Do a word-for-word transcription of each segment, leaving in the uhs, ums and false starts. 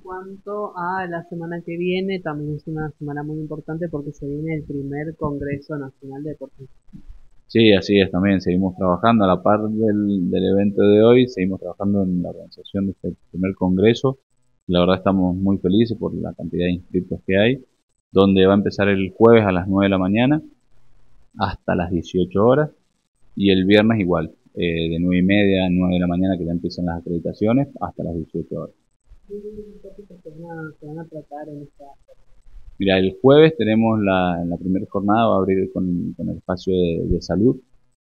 cuanto a la semana que viene, también es una semana muy importante porque se viene el primer Congreso Nacional de Deportes. Sí, así es también. Seguimos trabajando a la par del, del evento de hoy, seguimos trabajando en la organización de este primer congreso. La verdad estamos muy felices por la cantidad de inscritos que hay, donde va a empezar el jueves a las nueve de la mañana hasta las dieciocho horas y el viernes igual, eh, de nueve y media a nueve de la mañana que ya empiezan las acreditaciones hasta las dieciocho horas. ¿Qué tópicos se van a, se van a tratar en esta? Mira, el jueves tenemos la, la primera jornada, va a abrir con, con el espacio de, de salud,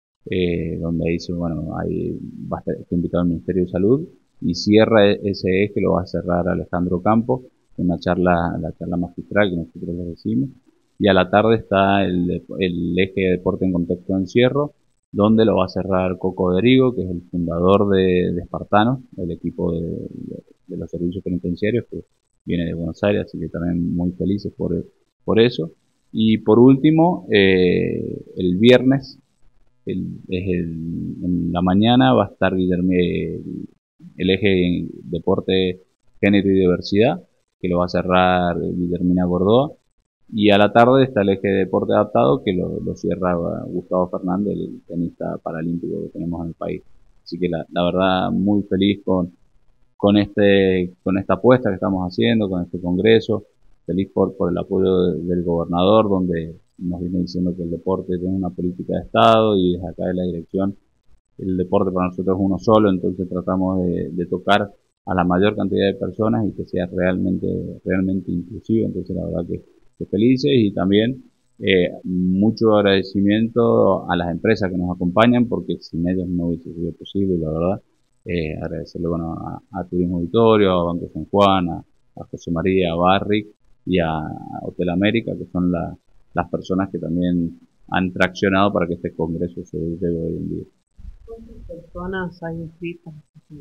eh, donde ahí se, bueno, ahí va a estar está invitado el Ministerio de Salud y cierra e- ese eje, lo va a cerrar Alejandro Campos, una charla, la charla magistral que nosotros le decimos. Y a la tarde está el, el eje de deporte en contexto de encierro, donde lo va a cerrar Coco Derigo, que es el fundador de, de Espartanos, el equipo de, de, de los servicios penitenciarios, que viene de Buenos Aires, así que también muy felices por, por eso. Y por último, eh, el viernes el, es el, en la mañana va a estar Guillermo, el, el eje deporte, género y diversidad, que lo va a cerrar Guillermina Gordoa. Y a la tarde está el eje de deporte adaptado, que lo, lo cierra Gustavo Fernández, el tenista paralímpico que tenemos en el país. Así que la, la verdad, muy feliz con, con, este, con esta apuesta que estamos haciendo, con este congreso. Feliz por, por el apoyo de, del gobernador, donde nos viene diciendo que el deporte tiene una política de Estado y desde acá de la dirección el deporte para nosotros es uno solo, entonces tratamos de, de tocar a la mayor cantidad de personas y que sea realmente, realmente inclusivo. Entonces la verdad que, que felices y también eh, mucho agradecimiento a las empresas que nos acompañan porque sin ellos no hubiese sido posible, la verdad. Eh, agradecerle bueno, a, a Turismo Auditorio, a Banco San Juan, a, a José María, a Barrick y a Hotel América, que son la, las personas que también han traccionado para que este congreso se lleve hoy en día. ¿Cuántas personas hay inscritas?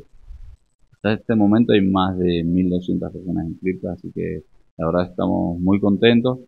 Hasta este momento hay más de mil doscientas personas inscritas, así que la verdad estamos muy contentos,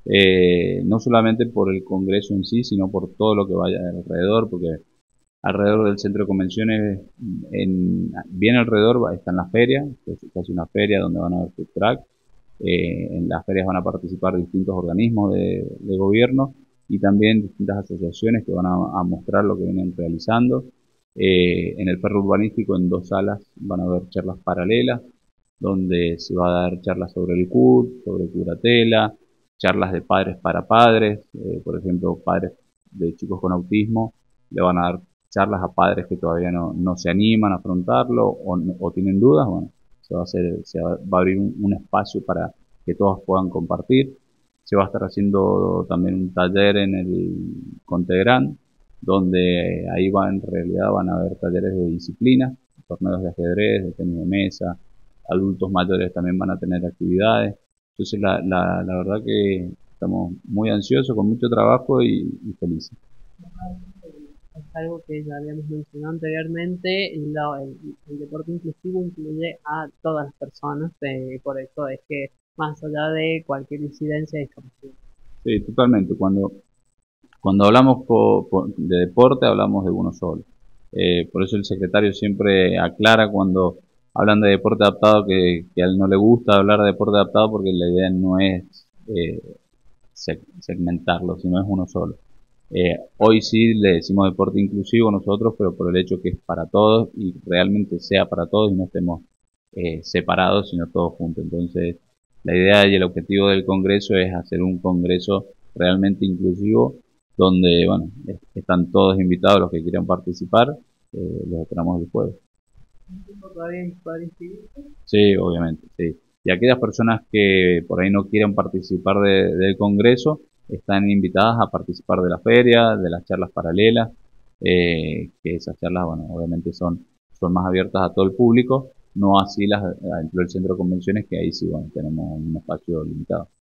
eh, no solamente por el Congreso en sí, sino por todo lo que vaya alrededor, porque alrededor del centro de convenciones, en, bien alrededor están las ferias, que es casi una feria donde van a haber food truck. Eh, en las ferias van a participar distintos organismos de, de gobierno y también distintas asociaciones que van a, a mostrar lo que vienen realizando. Eh, en el ferro urbanístico, en dos salas, van a haber charlas paralelas, donde se va a dar charlas sobre el C U D, sobre curatela, charlas de padres para padres, eh, por ejemplo, padres de chicos con autismo, le van a dar charlas a padres que todavía no, no se animan a afrontarlo o, o tienen dudas. Bueno, se va a hacer, se va, va a abrir un, un espacio para que todos puedan compartir. Se va a estar haciendo también un taller en el Contegrán, donde ahí va, en realidad van a haber talleres de disciplina, torneos de ajedrez, de tenis de mesa, adultos mayores también van a tener actividades. Entonces la, la, la verdad que estamos muy ansiosos, con mucho trabajo y, y felices. Es algo que ya habíamos mencionado anteriormente, lo- el, el deporte inclusivo incluye a todas las personas, eh, por eso es que más allá de cualquier incidencia de discapacidad. Sí, totalmente. Cuando, cuando hablamos po- po- de deporte, hablamos de uno solo. Eh, por eso el secretario siempre aclara cuando hablan de deporte adaptado que, que a él no le gusta hablar de deporte adaptado porque la idea no es eh, seg- segmentarlo, sino es uno solo. Eh, hoy sí le decimos deporte inclusivo nosotros, pero por el hecho que es para todos y realmente sea para todos y no estemos eh, separados, sino todos juntos. Entonces, la idea y el objetivo del Congreso es hacer un Congreso realmente inclusivo, donde, bueno, es- están todos invitados los que quieran participar, eh, los esperamos el jueves. ¿Un tiempo todavía para inscribirse? Sí, obviamente, sí. Y aquellas personas que por ahí no quieran participar de- del Congreso, están invitadas a participar de la feria, de las charlas paralelas, eh, que esas charlas, bueno, obviamente son, son más abiertas a todo el público, no así las dentro del centro de convenciones, que ahí sí, bueno, tenemos un espacio limitado.